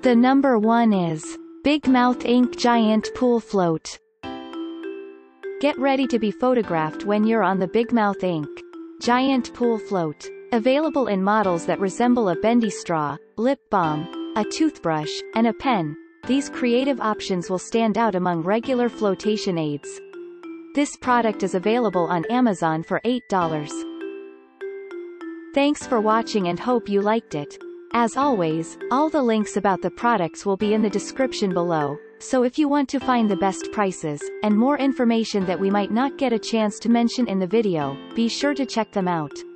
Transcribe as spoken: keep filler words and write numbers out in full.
The number one is Big Mouth Ink Giant Pool Float. Get ready to be photographed when you're on the Big Mouth Ink Giant Pool Float. Available in models that resemble a bendy straw, lip balm, a toothbrush, and a pen, these creative options will stand out among regular flotation aids. This product is available on Amazon for eight dollars. Thanks for watching and hope you liked it. As always, all the links about the products will be in the description below, so if you want to find the best prices, and more information that we might not get a chance to mention in the video, be sure to check them out.